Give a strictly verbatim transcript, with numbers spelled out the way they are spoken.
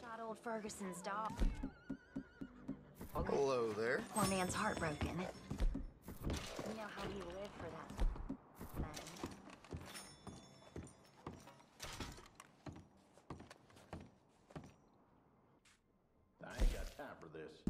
Not old Ferguson's dog. Hello there. Poor man's heartbroken. You know how he lived for that thing. I ain't got time for this.